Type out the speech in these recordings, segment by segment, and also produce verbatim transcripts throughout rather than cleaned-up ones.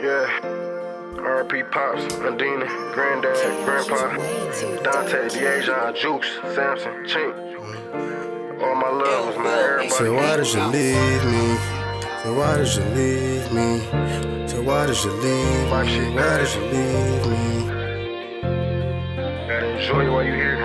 Yeah. R I P Pops, Undina, Granddad, Grandpa, Dante, Dejan, Juice, Samson, Chink. All my love was my everybody. So why did you leave me? So why did you leave me? So why did you leave me? Why did you leave me? Gotta enjoy it while you here.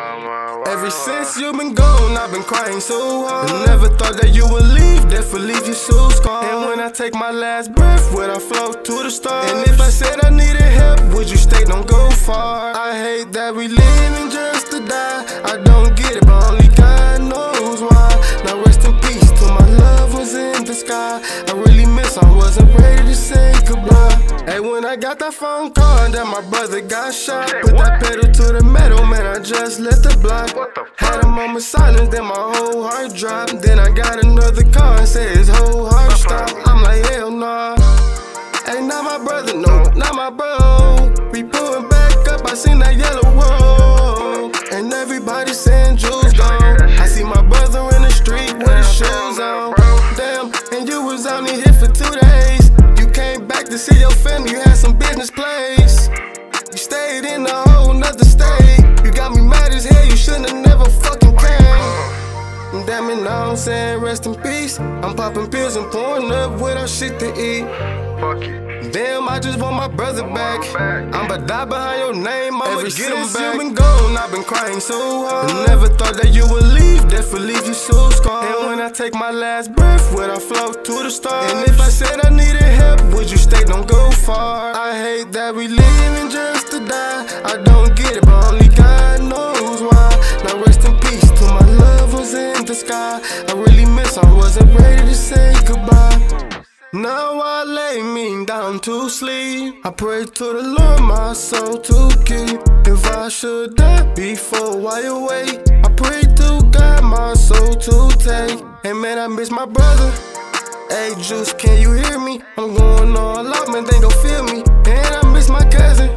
Ever since you been gone, I've been crying so hard. And never thought that you would leave, therefore leave you so scarred. And when I take my last breath, would I float to the stars? And if I said I needed help, would you stay, don't go far? I hate that we living just to die. I don't get it, but only God knows why. Now rest in peace to my loved ones in the sky. I really miss, I wasn't ready to say goodbye. Hey, when I got that phone call that my brother got shot, put that pedal to the metal, man, I just left the block. Had a moment silence, then my whole heart dropped. Then I got another call and said his whole heart stopped. I'm like, hell nah, ain't not my brother, no, not my bro. We pulling back up, I seen that yellow road, and everybody saying Jules gone. I see my brother in the street with his shoes on. Damn, and you was only here for two days. You came back to see your family, you had some business plays. You stayed in a whole nother state. You got me mad as hell, you shouldn't have never fucking came. Damn it, now I'm saying rest in peace. I'm popping pills and pouring up without shit to eat. Fuck it. Damn, I just want my brother back. I'ma die behind your name, I'ma Ever get him back. You been gone, I've been crying so hard. And never thought that you would leave, therefore leave you so scarred. And when I take my last breath, would I float to the stars? And if I said I needed help, would you stay, don't go far? I hate that we living just to die. I don't get it, but only God knows why. Now rest in peace to my loved ones in the sky. I really miss, I wasn't ready to say goodbye. Now I lay me down to sleep. I pray to the Lord my soul to keep. If I should die before I awake, I pray to God my soul to take. Hey man, I miss my brother. Hey Juice, can you hear me? I'm going all out, man, they gon' feel me. And I miss my cousin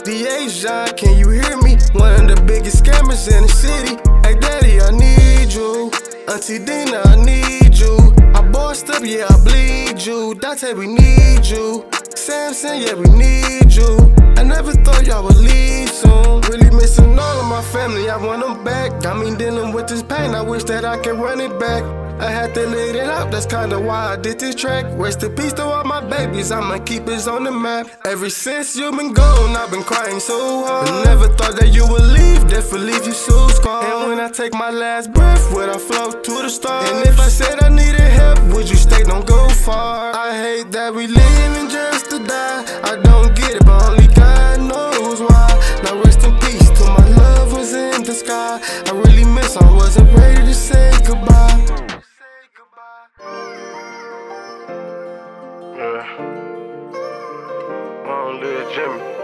Dejan, can you hear me? One of the biggest scammers in the city. Hey daddy, I need you. Auntie Dina, I need you. I bossed up, yeah, I bleed you. Dante, we need you. Samson, yeah, we need you. I never thought y'all would leave soon. Really missing all of my family, I want them back. Got me dealing with this pain, I wish that I could run it back. I had to let it out, that's kinda why I did this track. Rest in peace to all my babies, I'ma keep it on the map. Ever since you been gone, I've been crying so hard. And never thought that you would leave, therefore leave you so scarred. And when I take my last breath, would I float to the stars? And if I said I needed help, would you stay, don't go far? I hate that we living just to die. I don't get it, but only God knows why. Now rest in peace to my loved ones in the sky. I really miss, I wasn't ready to say goodbye. Yeah. Long live Jimmy.